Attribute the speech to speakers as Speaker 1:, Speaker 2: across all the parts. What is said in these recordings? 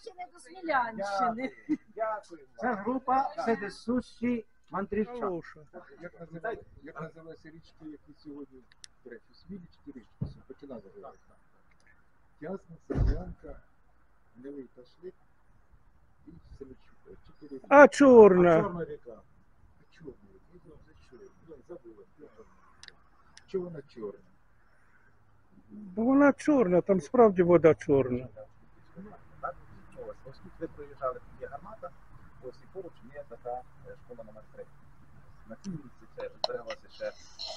Speaker 1: ще не до Смілянщини.
Speaker 2: Дякую.
Speaker 3: Це група Федесущі Мандрівчан.
Speaker 2: Як називаються річки, які сьогодні, до речі, Смілі чи річки? Почина називається. Тясна, Сар'янка, Невий Ташлик і Селичук. Чотири ріки.
Speaker 4: А Чорна?
Speaker 2: Чорна ріка. А чорна ріка? Я вже чую. Я забула. Чого вона чорна?
Speaker 4: Бо вона чорна, там справді вода чорна.
Speaker 5: Так, ось тут ви проїжджали, тут є гармата, ось і поруч є така школа номер 3. На цій місці ще збереглася ще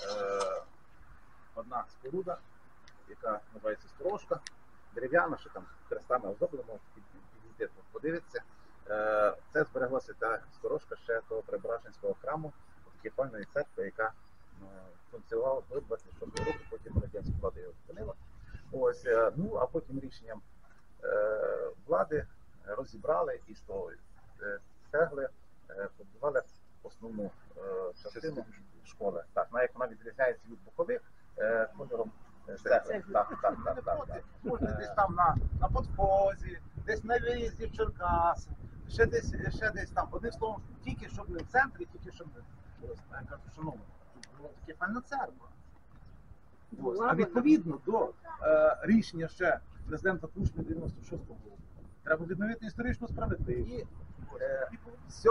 Speaker 5: одна споруда, яка називається Сторожка, дерев'яна, що там хрестами оздоблена, можете підійти, подивитися. Це збереглася та сторожка ще того Преображенського храму, такої певної церкви, яка функціонувала до 26 року, потім радянська влада його зупинила. Ось, ну, а потім рішенням влади розібрали і з того цегли побудували основну частину школи. Так, як вона відрізняється від бокових кольором цегли. Так.
Speaker 3: Можна десь там на подхозі, десь на виїзді в Черкаси, ще десь там. Одним словом, тільки щоб не в центрі, тільки щоб не я кажу, шановні, тут була таке певна церква. Ось. А відповідно до рішення ще президента Кучми 96-го року треба відновити історичну справедливість. І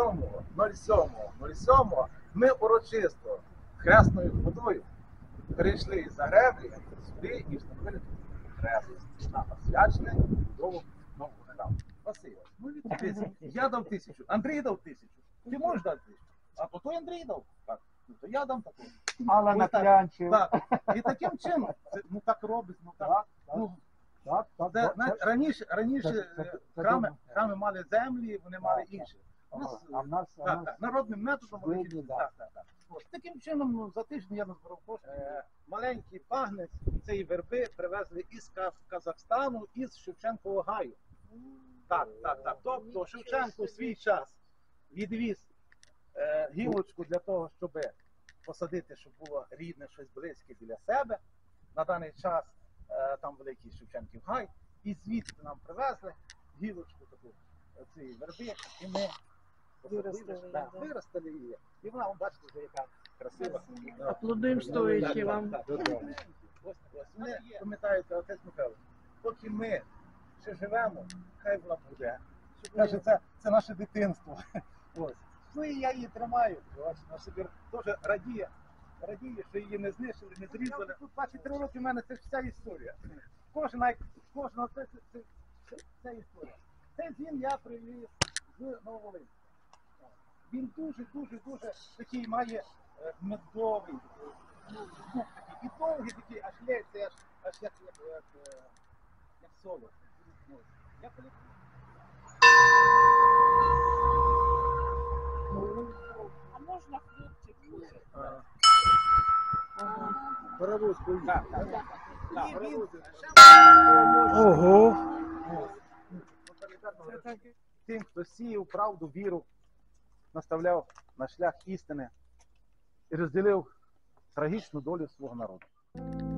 Speaker 3: 7.07.07 ми урочисто хресною ходою перейшли із Загреблі сюди і встановили хрест на освячене будову нового храму. Василь, ну відповідь, я дав 1000, Андрій дав 1000. Ти можеш дати 1000? А то той Андрій дав. Так, ну то я дам таку.
Speaker 2: Але на клянчі.
Speaker 3: Так. І таким чином, це, ну так робить, ну так. Ну, це, раніше храми мали землі, вони мали інші.
Speaker 2: А в нас
Speaker 3: Народним методом вони
Speaker 2: видно,
Speaker 3: так. Ось таким чином, ну, за тиждень я назбирав кошти. Маленький пагнець цієї верби привезли із Казахстану, із Шевченкового гаю. Так. Тобто Шевченко в свій час відвіз гілочку для того, щоб посадити, щоб було рідне, щось близьке біля себе. На даний час там великий Шевченків гай. І звідти нам привезли гілочку таку цієї верби, і ми виростили її. І вона, бачите, вже яка красива.
Speaker 1: Аплодуємо стоячи вам.
Speaker 3: Ось вони пам'ятають, отець Михайло, поки ми ще живемо, хай вона буде. Каже, це наше дитинство. Ось. Ну і я її тримаю. Вона собі теж радіє, що її не знищили, не зрізали. Тут, бачите, 3 роки в мене це вся історія. Кожна це історія. Цей дзвін я привіз з Нововолинська. Він дуже такий має медовий, звук такий, і довгий такий, аж лється, аж як соло.
Speaker 1: А можна хлопчик?
Speaker 2: паровоз поїхав.
Speaker 4: Ого!
Speaker 3: Тим, хто сіяв правду, віру, наставляв на шлях істини і розділив трагічну долю свого народу.